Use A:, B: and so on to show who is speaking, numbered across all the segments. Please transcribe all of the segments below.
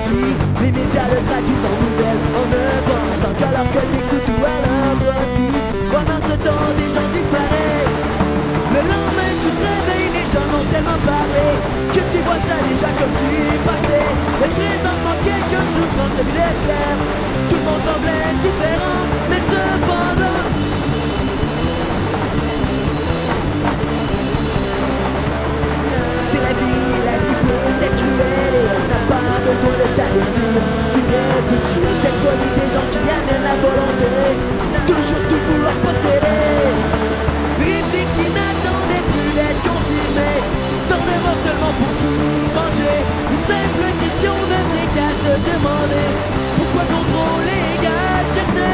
A: dit. Les médias le traduisent en nouvelles en ne pensant qu'à leur que des coups à leur profit. Pendant ce temps, des gens disparaissent. Le lendemain, tu te réveilles, les gens ont tellement parlé que tu vois ça déjà comme du passé. Mais présentement, quelques souffrances de l'éclair. Tout le monde semblait différent, mais cependant c'est la vie peut être cruelle et on n'a pas besoin de t'aller dire. C'est bien petit, cette folie des gens qui amènent la volonté toujours tout vouloir posséder. Réplique qui n'attendait plus d'être confirmée, dans le monde seulement pour tout manger. Une simple question ne fait qu'à se demander pourquoi contrôler égale fierté.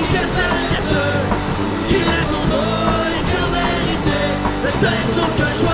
A: Qui la condamne et qui en vérité ne te laissons que choix.